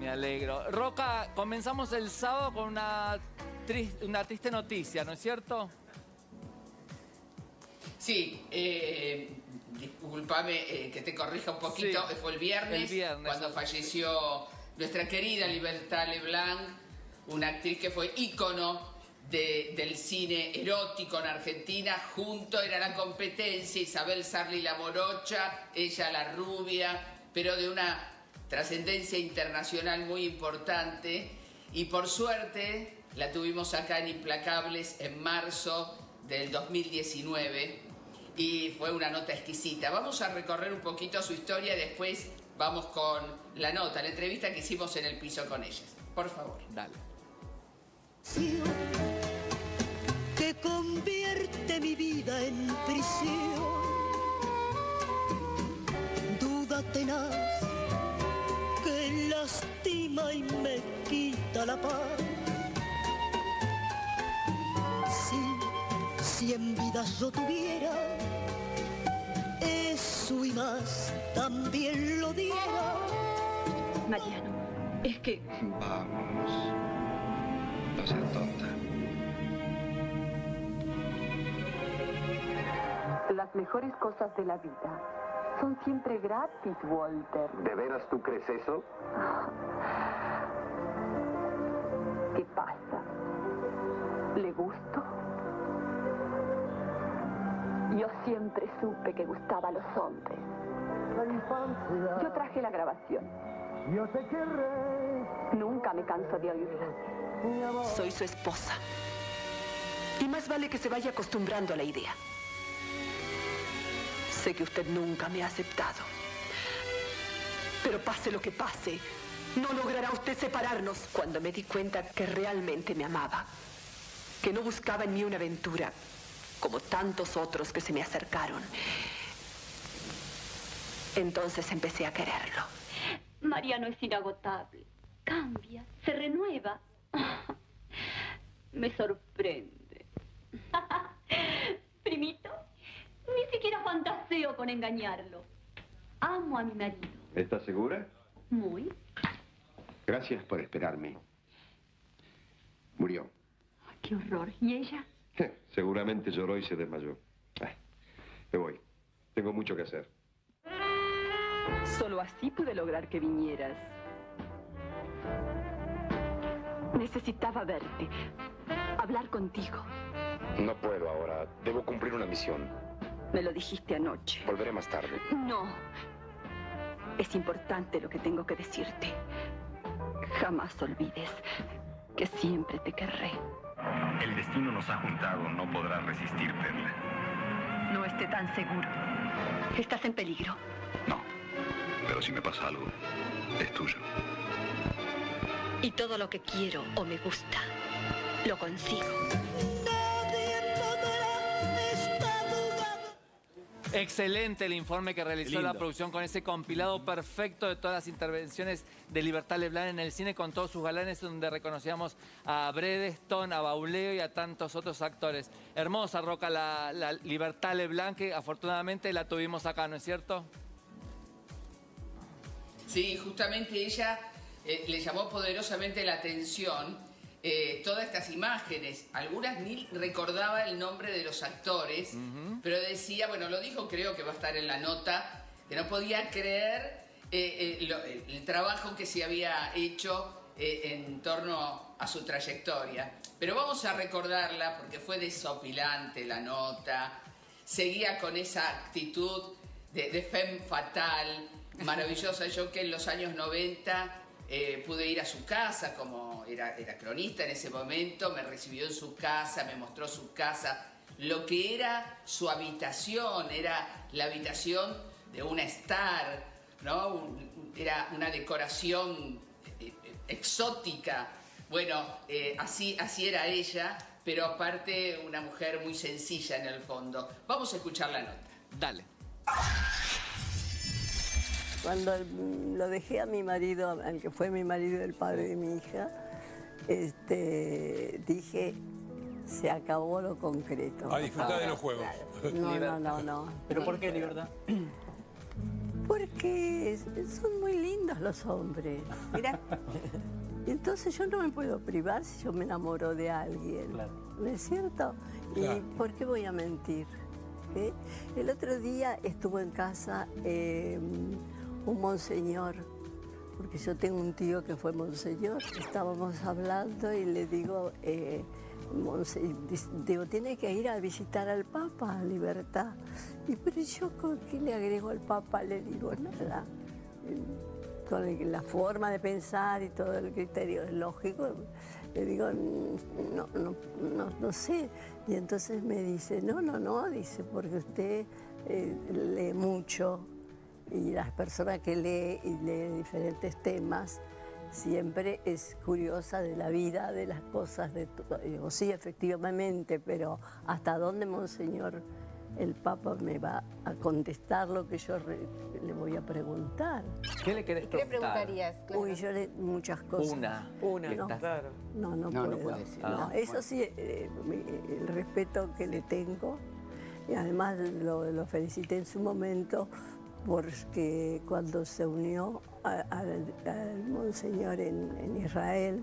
me alegro. Roca, comenzamos el sábado con una triste noticia, ¿no es cierto? Sí, discúlpame que te corrija un poquito, Sí, fue el viernes cuando falleció nuestra querida Libertad Leblanc, una actriz que fue ícono del cine erótico en Argentina. Junto era la competencia, Isabel Sarli la morocha, ella la rubia, pero de una trascendencia internacional muy importante. Y por suerte la tuvimos acá en Implacables en marzo del 2019 y fue una nota exquisita. Vamos a recorrer un poquito su historia y después vamos con la nota, la entrevista que hicimos en el piso con ellas. Por favor. Dale. Que convierte mi vida en prisión, duda tenaz que lastima y me quita la paz. Si en vidas yo tuviera eso y más, también lo diera. Mariano, es que... Vamos, no seas tonta. Las mejores cosas de la vida son siempre gratis, Walter. ¿De veras tú crees eso? ¿Qué pasa? ¿Le gusto? Yo siempre supe que gustaba a los hombres. Yo traje la grabación. Yo te querré. Nunca me canso de oírla. Soy su esposa. Y más vale que se vaya acostumbrando a la idea. Sé que usted nunca me ha aceptado. Pero pase lo que pase, no logrará usted separarnos. Cuando me di cuenta que realmente me amaba, que no buscaba en mí una aventura, como tantos otros que se me acercaron, entonces empecé a quererlo. Mariano es inagotable. Cambia, se renueva. Me sorprende. Primito, ni siquiera fantaseo con engañarlo. Amo a mi marido. ¿Estás segura? Muy. Gracias por esperarme. Murió. Qué horror. ¿Y ella? Seguramente lloró y se desmayó. Me voy. Tengo mucho que hacer. Solo así pude lograr que vinieras. Necesitaba verte, hablar contigo. No puedo ahora. Debo cumplir una misión. Me lo dijiste anoche. Volveré más tarde. No. Es importante lo que tengo que decirte. Jamás olvides que siempre te querré. El destino nos ha juntado, no podrás resistir, Perla. No esté tan seguro. Estás en peligro. No, pero si me pasa algo, es tuyo. Y todo lo que quiero o me gusta, lo consigo. Excelente el informe que realizó la producción con ese compilado perfecto de todas las intervenciones de Libertad Leblanc en el cine con todos sus galanes, donde reconocíamos a Bredeston, a Bauleo y a tantos otros actores. Hermosa, Roca, la Libertad Leblanc, que afortunadamente la tuvimos acá, ¿no es cierto? Sí, justamente ella le llamó poderosamente la atención todas estas imágenes. Algunas ni recordaba el nombre de los actores, pero decía, bueno, lo dijo, creo que va a estar en la nota, que no podía creer el trabajo que se había hecho en torno a su trayectoria. Pero vamos a recordarla porque fue desopilante la nota, seguía con esa actitud de femme fatale, maravillosa. Yo que en los años 90... pude ir a su casa, como era cronista en ese momento, me recibió en su casa, me mostró su casa, lo que era su habitación, era la habitación de una star, ¿no? Era una decoración exótica. Bueno, así era ella, pero aparte una mujer muy sencilla en el fondo. Vamos a escuchar la nota. Dale. Cuando lo dejé a mi marido, al que fue mi marido, el padre de mi hija, dije, se acabó lo concreto. A disfrutar de los juegos. Claro. No. ¿Pero por qué libertad? Porque son muy lindos los hombres. Mira, entonces yo no me puedo privar si yo me enamoro de alguien, ¿no es cierto? Claro. ¿Y por qué voy a mentir? El otro día estuvo en casa un monseñor, porque yo tengo un tío que fue monseñor. Estábamos hablando y le digo, digo, tiene que ir a visitar al Papa, Libertad. Y pero yo, ¿con qué le agrego al Papa? Le digo, nada. Con la forma de pensar y todo el criterio lógico, le digo, no sé. Y entonces me dice, no, dice, porque usted lee mucho y las personas que lee diferentes temas siempre es curiosa de la vida, de las cosas, de todo. Digo, sí, efectivamente, pero ¿hasta dónde, monseñor, el Papa me va a contestar lo que yo le voy a preguntar? ¿Qué le querés ¿Qué le preguntar? preguntarías? Claro. Uy, yo muchas cosas. Una. No, Claro. no puedo. decir. No, eso sí, el respeto que le tengo. Y además lo felicité en su momento porque cuando se unió al monseñor en Israel,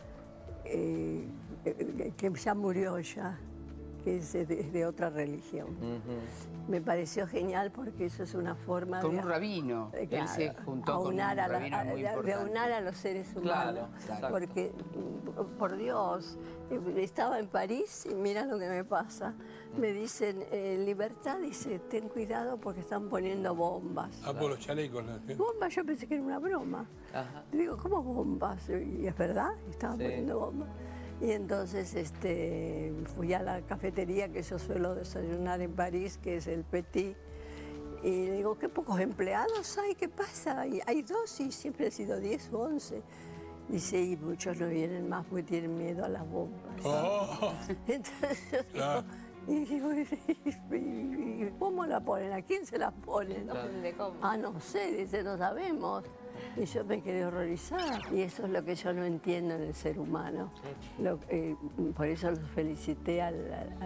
que ya murió ya, que es de otra religión. Me pareció genial porque eso es una forma Con de... un rabino. Él claro, se juntó con un rabino muy de importante. aunar a los seres humanos. Claro, Porque, por Dios, estaba en París y mira lo que me pasa. Me dicen, Libertad, dice, ten cuidado porque están poniendo bombas. Ah, por los chalecos. ¿No? Bombas, yo pensé que era una broma. Ajá. Digo, ¿cómo bombas? Y es verdad, estaban poniendo bombas. Y entonces fui a la cafetería que yo suelo desayunar en París, que es el Petit, y le digo, qué pocos empleados hay, ¿qué pasa? Y hay 2 y siempre han sido 10 o 11. Dice, y muchos no vienen más porque tienen miedo a las bombas. Oh, Entonces yo claro. digo, ¿y cómo la ponen? ¿A quién se la ponen? ¿De cómo? Ah, no sé, dice, no sabemos. Y yo me quedé horrorizada. Y eso es lo que yo no entiendo en el ser humano. Por eso los felicité al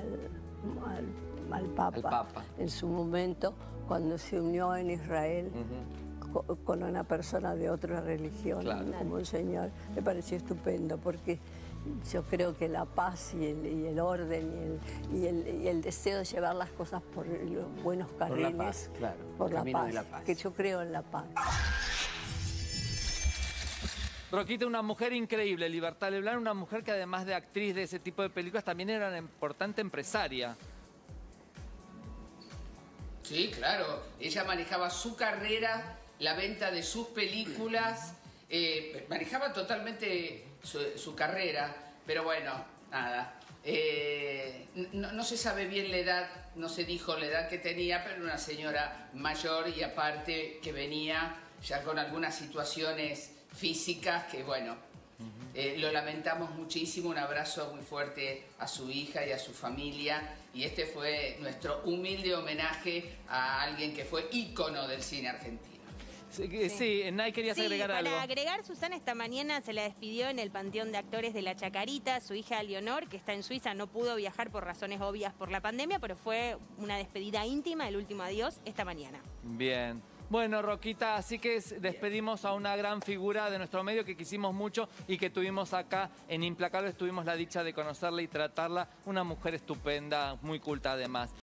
Papa en su momento, cuando se unió en Israel con una persona de otra religión, como el Señor. Me pareció estupendo, porque yo creo que la paz y el orden y el deseo de llevar las cosas por los buenos carriles, Por la paz, claro. por la Camino paz, de la paz. que yo creo en la paz. Roquita, una mujer increíble, Libertad Leblanc, una mujer que además de actriz de ese tipo de películas también era una importante empresaria. Sí, claro. Ella manejaba su carrera, la venta de sus películas, manejaba totalmente su carrera, pero bueno, nada. No se sabe bien la edad, no se dijo la edad que tenía, pero era una señora mayor y aparte que venía ya con algunas situaciones físicas que, bueno, lo lamentamos muchísimo. Un abrazo muy fuerte a su hija y a su familia. Y este fue nuestro humilde homenaje a alguien que fue ícono del cine argentino. Sí, Nay, querías agregar algo. Para agregar, Susana esta mañana se la despidió en el Panteón de Actores de La Chacarita. Su hija Leonor, que está en Suiza, no pudo viajar por razones obvias por la pandemia, pero fue una despedida íntima, el último adiós, esta mañana. Bien. Bueno, Roquita, así que despedimos a una gran figura de nuestro medio que quisimos mucho y que tuvimos acá en Implacables. Tuvimos la dicha de conocerla y tratarla. Una mujer estupenda, muy culta además.